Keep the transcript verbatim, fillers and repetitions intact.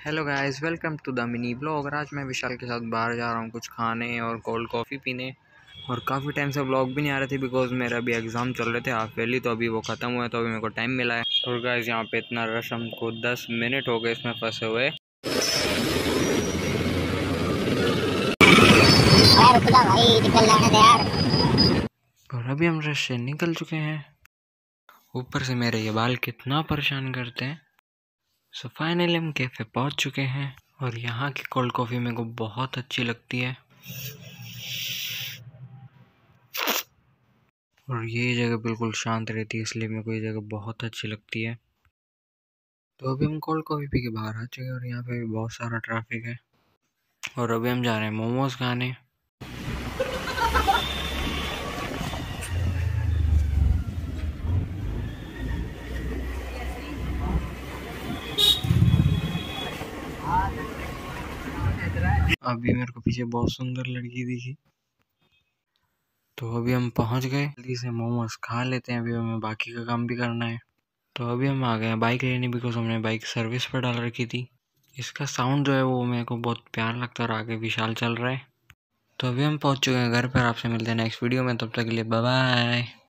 Hello guys, welcome to the mini blog. और आज मैं विशाल के साथ बाहर जा रहा हूँ कुछ खाने और कोल्ड कॉफ़ी पीने। और काफ़ी टाइम से ब्लॉग भी नहीं आ रहे थे बिकॉज मेरा अभी एग्ज़ाम चल रहे थे हाफ ईयरली, तो अभी वो ख़त्म हुआ है तो अभी मेरे को टाइम मिला है। और गाइस यहाँ पे इतना रश, हमको दस मिनट हो गए इसमें फंसे हुए। और अभी हम रश से निकल चुके हैं। ऊपर से मेरे ये बाल कितना परेशान करते हैं। सो फाइनली हम कैफ़े पहुंच चुके हैं और यहाँ की कोल्ड कॉफ़ी मेरे को बहुत अच्छी लगती है। और ये जगह बिल्कुल शांत रहती है, इसलिए मेरे को ये जगह बहुत अच्छी लगती है। तो अभी हम कोल्ड कॉफ़ी पी के बाहर आ चुके हैं और यहाँ पे भी बहुत सारा ट्रैफिक है। और अभी हम जा रहे हैं मोमोज खाने। अभी मेरे को पीछे बहुत सुंदर लड़की दिखी, तो अभी हम पहुंच गए। जल्दी से मोमोज खा लेते हैं, अभी हमें बाकी का काम भी करना है। तो अभी हम आ गए हैं बाइक लेने, बिकॉज हमने बाइक सर्विस पर डाल रखी थी। इसका साउंड जो है वो मेरे को बहुत प्यार लगता है और आगे विशाल चल रहा है। तो अभी हम पहुंच चुके हैं घर पर। आपसे मिलते हैं नेक्स्ट वीडियो में, तब तक के लिए बाय बाय।